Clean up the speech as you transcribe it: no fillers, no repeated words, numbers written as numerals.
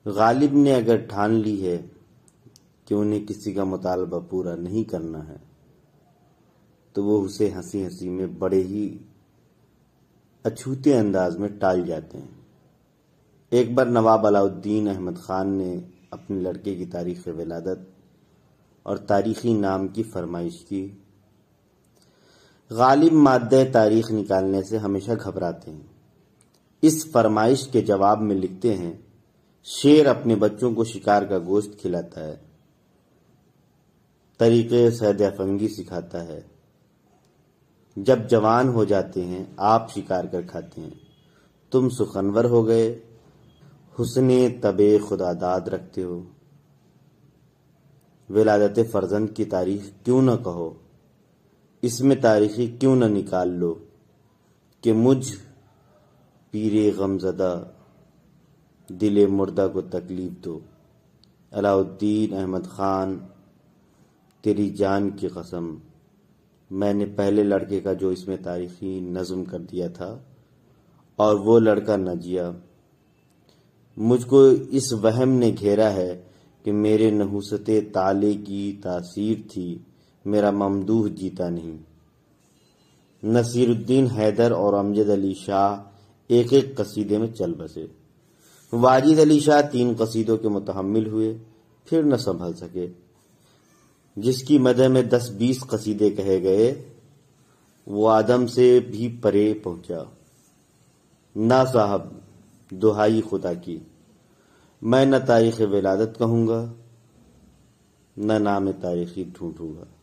غالب نے اگر ٹھان لی ہے کہ انہیں کسی کا مطالبہ پورا نہیں کرنا ہے تو وہ اسے ہنسی ہنسی میں بڑے ہی اچھوتے انداز میں ٹال جاتے ہیں۔ ایک بار نواب علاؤالدین احمد خان نے اپنے لڑکے کی تاریخ ولادت اور تاریخی نام کی فرمائش کی۔ غالب مادہ تاریخ نکالنے سے ہمیشہ گھبراتے ہیں۔ اس فرمائش کے جواب میں لکھتے ہیں، شیر اپنے بچوں کو شکار کا گوشت کھلاتا ہے، طریقے صید افنگی سکھاتا ہے، جب جوان ہو جاتے ہیں آپ شکار کر کھاتے ہیں، تم سخنور ہو گئے، حسن طبع خدا داد رکھتے ہو، ولادت فرزند کی تاریخ کیوں نہ کہو، اس میں تاریخی کیوں نہ نکال لو کہ مجھ پیر غمزدہ دل مردہ کو تکلیف دو۔ علاؤالدین احمد خان، تیری جان کی قسم، میں نے پہلے لڑکے کا جو اس میں تاریخی نظم کر دیا تھا اور وہ لڑکا نہ جیا، مجھ کو اس وہم نے گھیرا ہے کہ میرے نحوست طالع کی تاثیر تھی، میرا ممدوح جیتا نہیں۔ نصیر الدین حیدر اور امجد علی شاہ ایک ایک قصیدے میں چل بسے۔ واجد علی شاہ 3 قصیدوں کے متحمل ہوئے، پھر نہ سنبھل سکے۔ جس کی مدح میں 10-20 قصیدے کہے گئے وہ آدم سے بھی پرے پہنچا۔ نہ صاحب، دہائی خدا کی، میں نہ تاریخ ولادت کہوں گا نہ نام تاریخی ڈھونڈوں گا۔